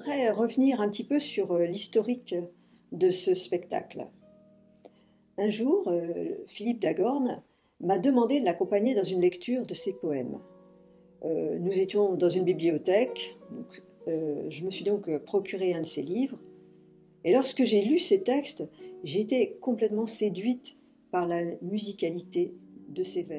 voudrais revenir un petit peu sur l'historique de ce spectacle. Un jour, Philippe Dagorn m'a demandé de l'accompagner dans une lecture de ses poèmes. Nous étions dans une bibliothèque, donc, je me suis donc procuré un de ses livres, et lorsque j'ai lu ces textes, j'ai été complètement séduite par la musicalité de ses vers.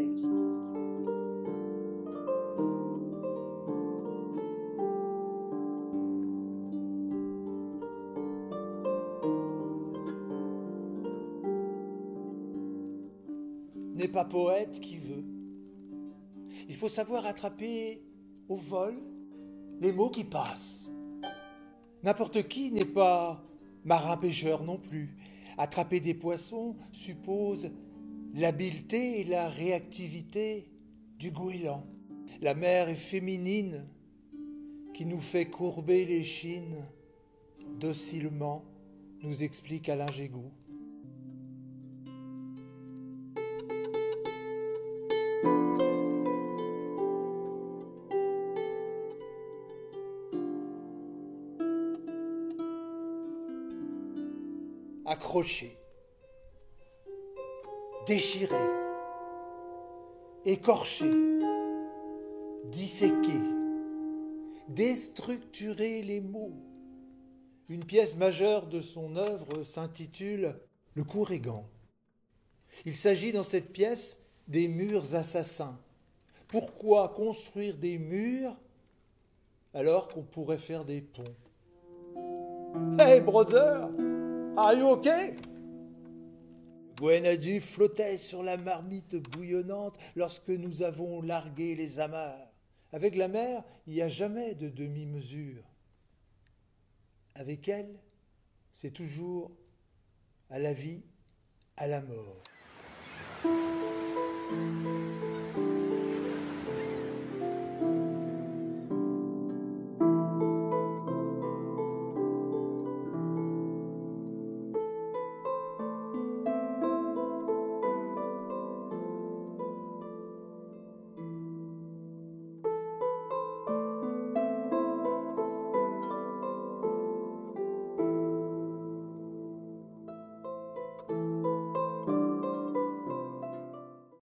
N'est pas poète qui veut. Il faut savoir attraper au vol les mots qui passent. N'importe qui n'est pas marin-pêcheur non plus. Attraper des poissons suppose l'habileté et la réactivité du goéland. La mer est féminine qui nous fait courber les chines docilement, nous explique Alain Gégou. Accrocher, déchirer, écorcher, disséquer, déstructurer les mots. Une pièce majeure de son œuvre s'intitule « Le Courrigan ». Il s'agit dans cette pièce des murs assassins. Pourquoi construire des murs alors qu'on pourrait faire des ponts? Hey brother! Are you okay? Gwenadu flottait sur la marmite bouillonnante lorsque nous avons largué les amarres. Avec la mer, il n'y a jamais de demi-mesure. Avec elle, c'est toujours à la vie, à la mort.